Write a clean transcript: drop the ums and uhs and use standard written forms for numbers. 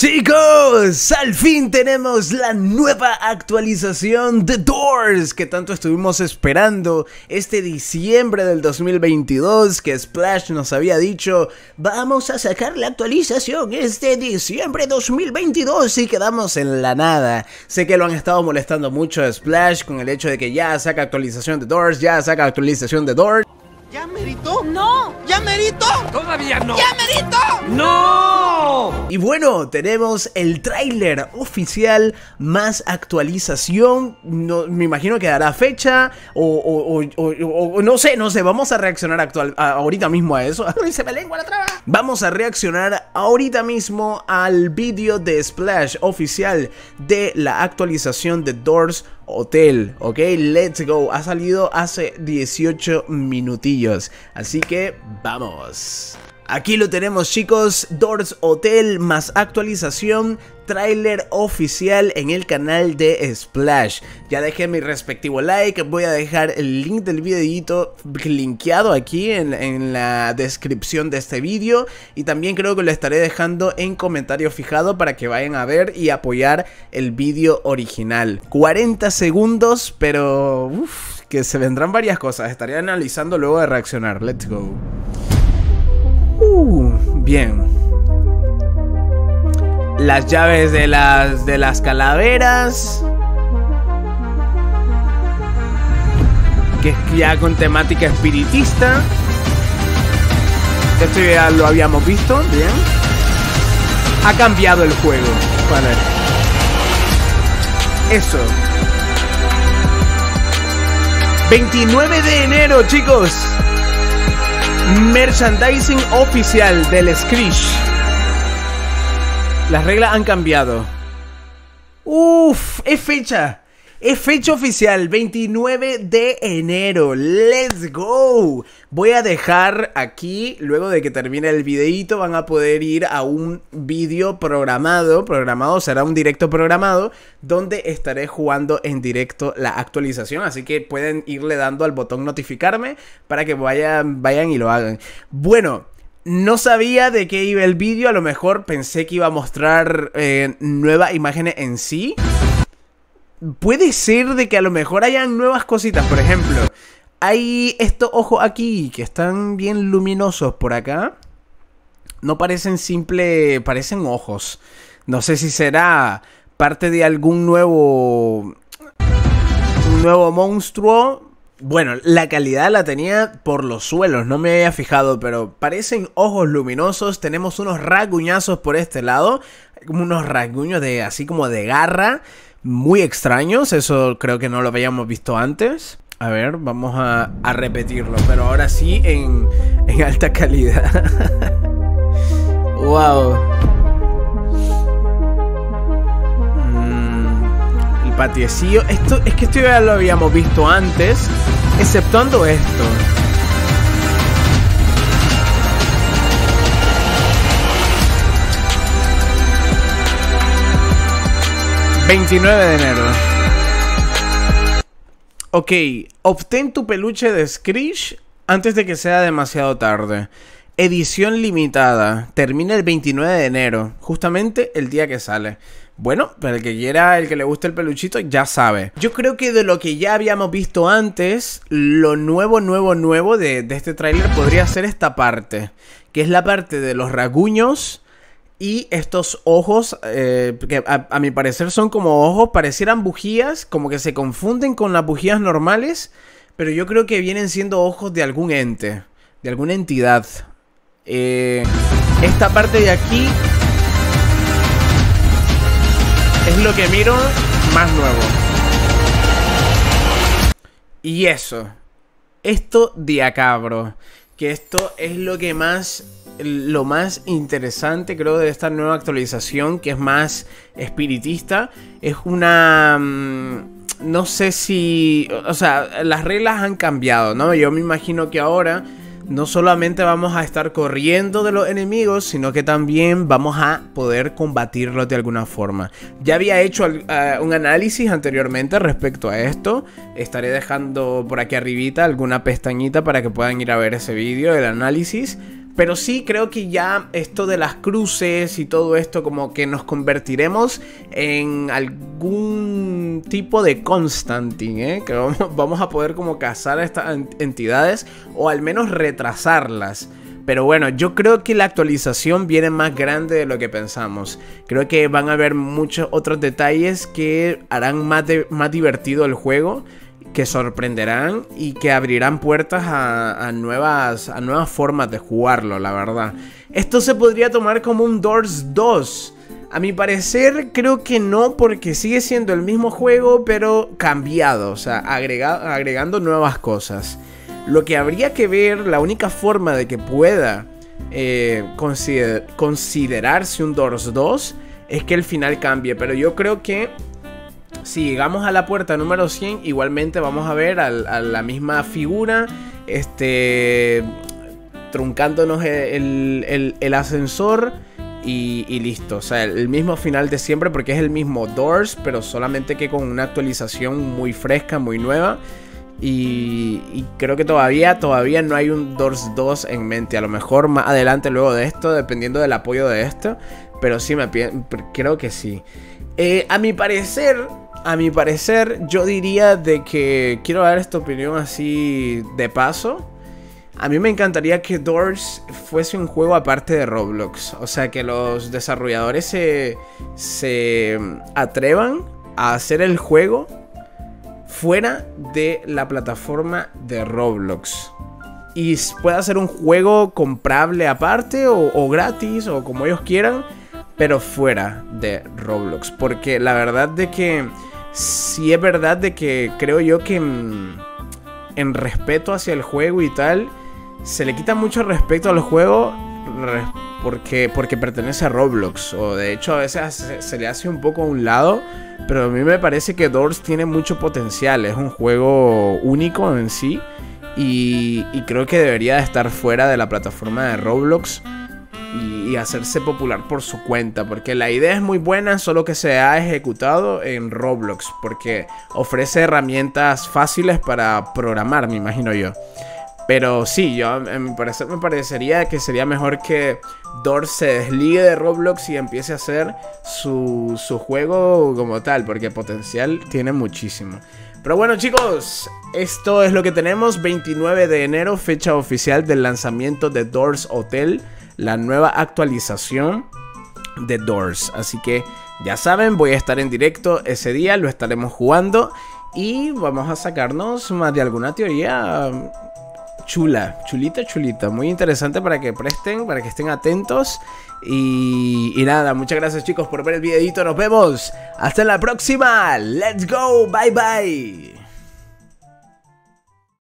Chicos, al fin tenemos la nueva actualización de Doors que tanto estuvimos esperando este diciembre del 2022, que Splash nos había dicho vamos a sacar la actualización este diciembre 2022 y quedamos en la nada. Sé que lo han estado molestando mucho a Splash con el hecho de que ya saca actualización de Doors, ya saca actualización de Doors. ¿Ya merito? ¡No! ¿Ya merito? ¡Todavía no! ¡Ya merito! ¡No! Y bueno, tenemos el tráiler oficial más actualización. No, me imagino que dará fecha o no sé, vamos a reaccionar ahorita mismo a eso. ¡Ay, se me lengua la traba! Vamos a reaccionar ahorita mismo al vídeo de Splash oficial de la actualización de Doors Hotel, ok, let's go. Ha salido hace 18 minutillos, así que vamos. Aquí lo tenemos, chicos, Doors Hotel más actualización, tráiler oficial en el canal de Splash. Ya dejé mi respectivo like, voy a dejar el link del videito linkeado aquí en la descripción de este vídeo. Y también creo que lo estaré dejando en comentario fijado para que vayan a ver y apoyar el vídeo original. 40 segundos, pero que se vendrán varias cosas, estaré analizando luego de reaccionar. Let's go. Bien. Las llaves de las calaveras, que es ya con temática espiritista. Esto ya lo habíamos visto, bien. Ha cambiado el juego. Vale. Eso. 29 de enero, chicos. Merchandising oficial del Screech. Las reglas han cambiado. Es fecha. Es fecha oficial, 29 de enero. Let's go. Voy a dejar aquí, luego de que termine el videito, van a poder ir a un vídeo programado, será un directo programado, donde estaré jugando en directo la actualización. Así que pueden irle dando al botón notificarme para que vayan y lo hagan. Bueno, no sabía de qué iba el vídeo, a lo mejor pensé que iba a mostrar nuevas imágenes en sí. Puede ser de que a lo mejor hayan nuevas cositas, por ejemplo, hay estos ojos aquí que están bien luminosos por acá. No parecen parecen ojos. No sé si será parte de algún nuevo monstruo. Bueno, la calidad la tenía por los suelos, no me había fijado, pero parecen ojos luminosos. Tenemos unos rasguñazos por este lado, como unos rasguños así como de garra, muy extraños. Eso creo que no lo habíamos visto antes. A ver, vamos a repetirlo, pero ahora sí en alta calidad. Wow. El patiecillo. Esto ya lo habíamos visto antes, exceptuando esto. ...29 de enero. Ok, obtén tu peluche de Screech antes de que sea demasiado tarde. Edición limitada. Termina el 29 de enero, justamente el día que sale. Bueno, para el que quiera, el que le guste el peluchito, ya sabe. Yo creo que de lo que ya habíamos visto antes, lo nuevo de este tráiler podría ser esta parte, que es la parte de los rasguños. Y estos ojos, que a mi parecer son como ojos, parecieran bujías, como que se confunden con las bujías normales, pero yo creo que vienen siendo ojos de algún ente, de alguna entidad. Esta parte de aquí es lo que miro más nuevo. Y eso, esto de acá, bro, que esto es lo más interesante, creo, de esta nueva actualización, que es más espiritista. Es una... no sé si... O sea, las reglas han cambiado, ¿no? Yo me imagino que ahora no solamente vamos a estar corriendo de los enemigos, sino que también vamos a poder combatirlos de alguna forma. Ya había hecho un análisis anteriormente respecto a esto. Estaré dejando por aquí arribita alguna pestañita para que puedan ir a ver ese vídeo, el análisis. Pero sí creo que ya esto de las cruces y todo esto como que nos convertiremos en algún tipo de Constantine, que vamos a poder como cazar a estas entidades o al menos retrasarlas. Pero bueno, yo creo que la actualización viene más grande de lo que pensamos. Creo que van a haber muchos otros detalles que harán más divertido el juego, que sorprenderán y que abrirán puertas a nuevas formas de jugarlo, la verdad. Esto se podría tomar como un Doors 2. A mi parecer creo que no, porque sigue siendo el mismo juego pero cambiado, o sea, agregando nuevas cosas. Lo que habría que ver, la única forma de que pueda considerarse un Doors 2 es que el final cambie, pero yo creo que si llegamos a la puerta número 100, igualmente vamos a ver a la misma figura, truncándonos el ascensor y listo. O sea, el mismo final de siempre, porque es el mismo Doors, pero solamente que con una actualización muy fresca, muy nueva. Y creo que todavía no hay un Doors 2 en mente. A lo mejor más adelante luego de esto, dependiendo del apoyo de esto. Pero sí, creo que sí. A mi parecer, yo diría de que quiero dar esta opinión así de paso. A mí me encantaría que Doors fuese un juego aparte de Roblox. O sea, que los desarrolladores se atrevan a hacer el juego fuera de la plataforma de Roblox. Y pueda ser un juego comprable aparte o gratis o como ellos quieran, pero fuera de Roblox. Porque la verdad de que sí es verdad de que creo yo que en respeto hacia el juego y tal, se le quita mucho respeto al juego porque pertenece a Roblox. O de hecho a veces se le hace un poco a un lado. Pero a mí me parece que Doors tiene mucho potencial. Es un juego único en sí. Y creo que debería de estar fuera de la plataforma de Roblox y hacerse popular por su cuenta. Porque la idea es muy buena, solo que se ha ejecutado en Roblox. Porque ofrece herramientas fáciles para programar, me imagino yo. Pero sí, yo me parecería que sería mejor que Doors se desligue de Roblox y empiece a hacer su juego como tal, porque potencial tiene muchísimo. Pero bueno, chicos, esto es lo que tenemos. 29 de enero, fecha oficial del lanzamiento de Doors Hotel, la nueva actualización de Doors. Así que ya saben, voy a estar en directo ese día, lo estaremos jugando y vamos a sacarnos más de alguna teoría chulita, muy interesante para que estén atentos. Y nada, muchas gracias chicos por ver el videito, nos vemos hasta la próxima, let's go, bye bye.